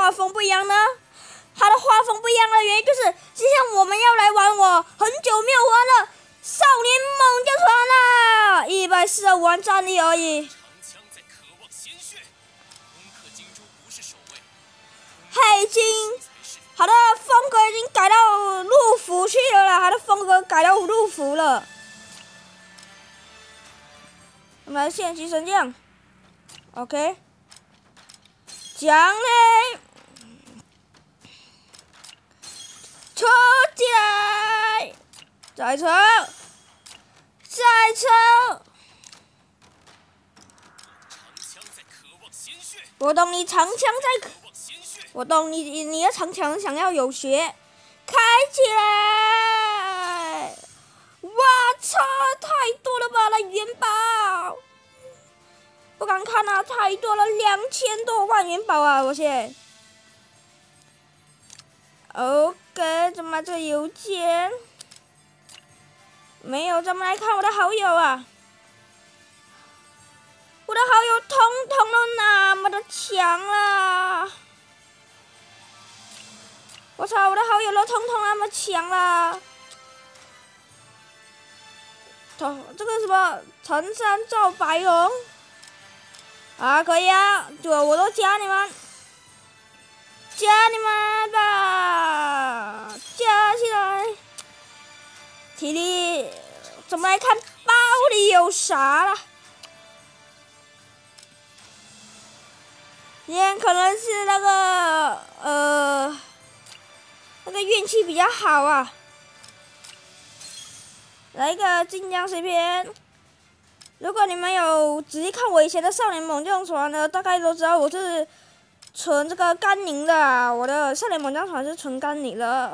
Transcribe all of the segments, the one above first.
画风不一样呢？它的画风不一样的原因就是，今天我们要来玩我很久没有玩的少年猛将团啦，145万战力而已。他已经，他的风格已经改到陆服去了啦，他的风格改到陆服了。我们来献级神将 ，OK， 奖励。 抽起来，再抽，再抽。我懂你长枪在，我懂你的长枪想要有血，开起来！哇操，太多了吧，那元宝！不敢看啊，太多了，2000多万元宝啊，我去。OK， 怎么这个邮件没有？咱们来看我的好友啊，我的好友通通都那么的强啦！我操，我的好友都通通那么强啦！这个什么陈山赵白龙啊，可以啊，我都加你们。 加你们吧，加起来！体力，怎么来看包里有啥了？今天可能是那个运气比较好啊。来一个晋江随便。如果你们有仔细看我以前的少年猛将团呢，大概都知道我是。 纯这个甘宁的，我的少年猛将团是纯甘宁的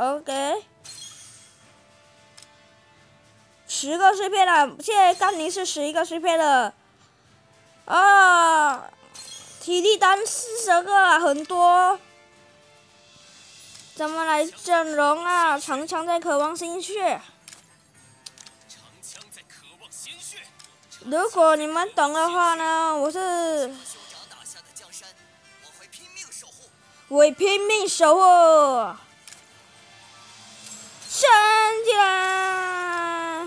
，OK。10个碎片了，现在甘宁是11个碎片了。啊，体力单40个啊，很多。咱们来整容啊，长枪在渴望鲜血。如果你们懂的话呢，我是。 我拼命守护，升起来，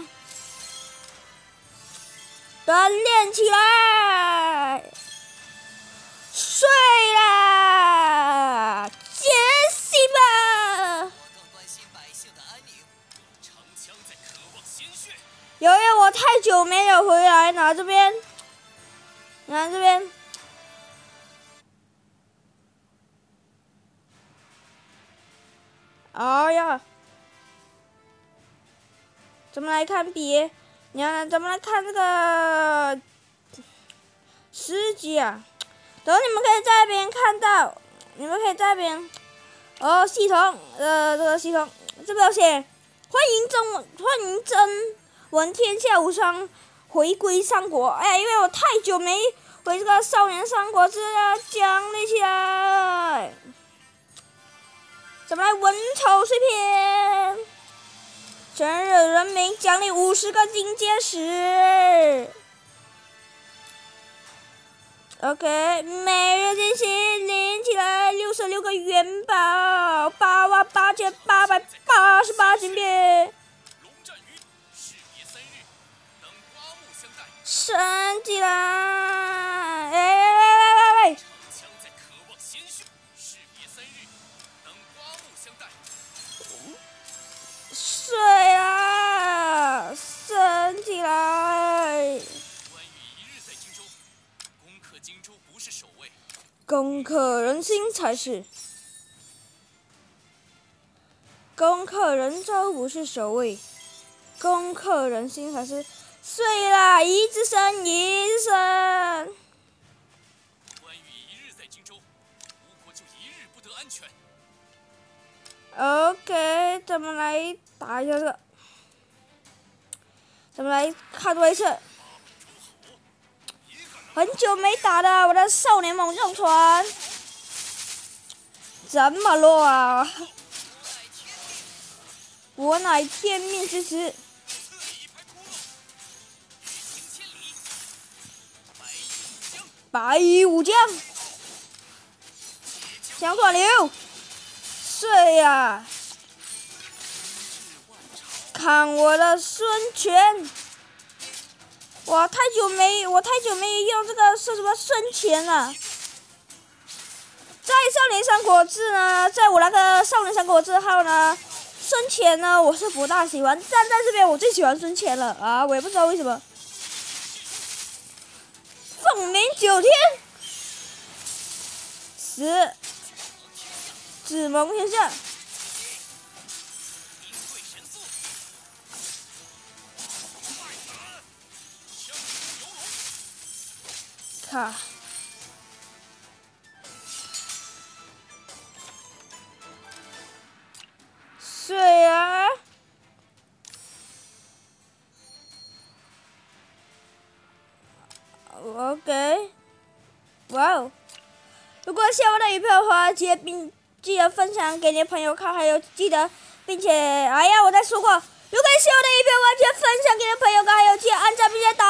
锻炼起来，睡啦，觉醒吧！由于我太久没有回来，拿这边，拿这边。 哎呀，咱们来看别，你看，咱们来看这个10级啊。等你们可以在那边看到，你们可以在那边哦，系统，这个系统这边有写，欢迎真文天下无双回归三国。哎，因为我太久没回这个少年三国志了，奖励起来。 咱们来文丑碎片，生日人名奖励50个金阶石。OK， 每日进行领起来66个元宝，88888金币。升起来！哎！ 睡啊，升起来！攻克人心才是，攻克人招不是守卫，攻克人心才是。睡啦，一直升，一直升。OK， 咱们来打一下这个，咱们来看多一次。很久没打的我的少年猛将团，这么弱啊！我乃天命之子。白衣武将， 强转流，睡呀！看我的孙权！我太久没用这个是什么孙权了。在少年三国志呢，在我那个少年三国志号呢，孙权呢我是不大喜欢，但在这边我最喜欢孙权了啊！我也不知道为什么。凤鸣9天，紫蒙天下。卡。水啊！OK， 哇哦！如果喜欢我的影片的话，记得分享给你的朋友看，还有并且，哎呀，我再说过，如果喜欢我的影片的话，记得分享给你的朋友看，还有记得按赞并且打。